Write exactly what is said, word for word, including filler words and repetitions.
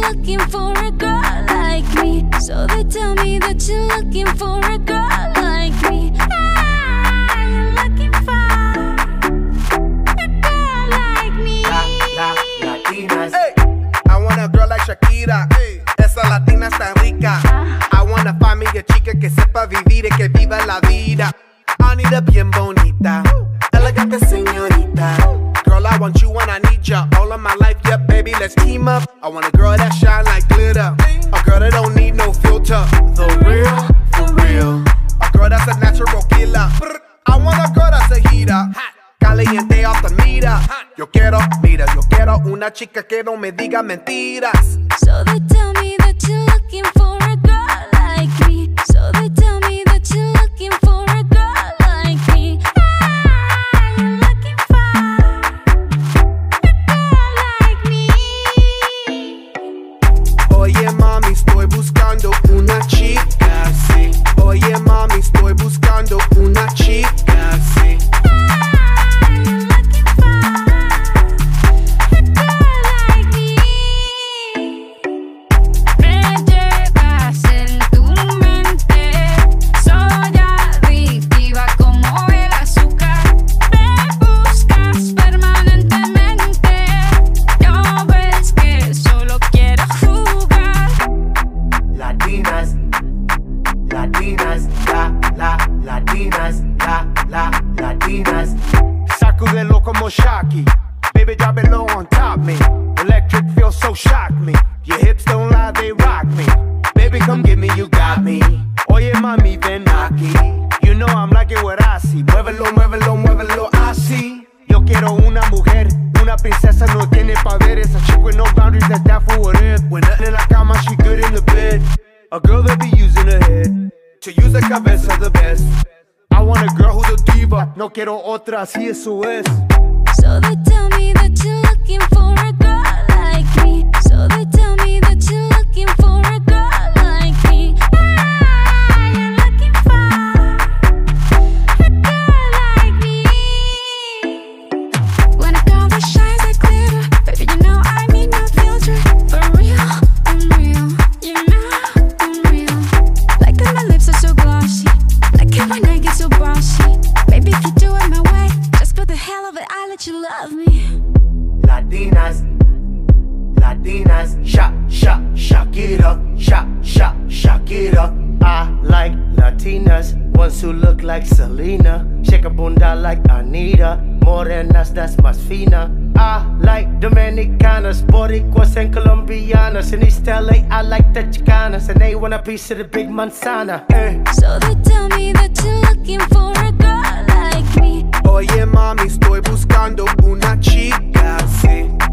looking for a girl like me. So they tell me that you're looking for a girl like me. Ah, you're looking for a girl like me. La, la, Latinas. Hey, I want a girl like Shakira. Hey, esa latina está rica. I wanna find me a chica que sepa vivir y que viva la vida. I need a bien bonita, elegante señorita. Girl, I want you and I need ya all of my life, yeah, baby, let's team up. I want a girl that shine like glitter, a girl that don't need no filter. The real, for real, a girl that's a natural killer. I want a girl that's a heater, caliente off the meter. Yo quiero, mira, yo quiero una chica que no me diga mentiras. So they tell me that you're looking for a girl like me. So they tell me that you're looking for a girl like me. Ah, you're looking for a girl like me. Oye mami, estoy buscando una chica, sí. Oye mami, estoy buscando una chica, sí. Ah, you're looking for a girl like me. Me llevas en tu mente, soy adictiva como el azúcar. Me buscas permanentemente, no ves que solo quiero jugar. Latinas, Latinas, la, la, Latinas, la, la, Latinas. Sacudelo como Shocky, baby drop it low on top me. Electric feels so shock me. Your hips don't lie, they rock me. Baby come get me, you got me. Oye mami, ven aquí. You know I'm liking what I see. Muévelo, muévelo, muévelo así. Yo quiero una mujer, una princesa, no tiene poderes. A chick with no boundaries, that's down for whatever. When nothing in la cama, she good in the bed. A girl that be using her head to use the cabeza the best. I want a girl who's a diva, no quiero otra, así eso es. So they tell me that you're looking for a girl like me. So they tell me that you're looking for a girl like me. Ah, you're looking for a girl like me. When a girl that shines like glitter, baby, you know I need no filter. For real, I'm real, you know I'm real. Like that my lips are so glossy, like it when I get so bossy. Baby, if you do it my way, just for the hell of it, I'll let you love me. Latinas, Latinas, Sha, Sha, Shakira, Sha, Sha, Shakira. I like Latinas, ones who look like Selena, shake a bunda like Anita, morenas that's más fina. I like Dominicanas, Boricuas and Colombianas. In East L A, I like the Chicanas, and they want a piece of the big manzana. Eh. So they tell me that you're looking for a girl like me. Oye mami, estoy buscando una chica, sí.